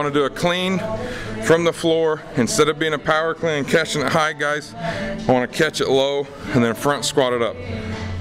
want to do a clean from the floor. Instead of being a power clean and catching it high, guys, I want to catch it low and then front squat it up.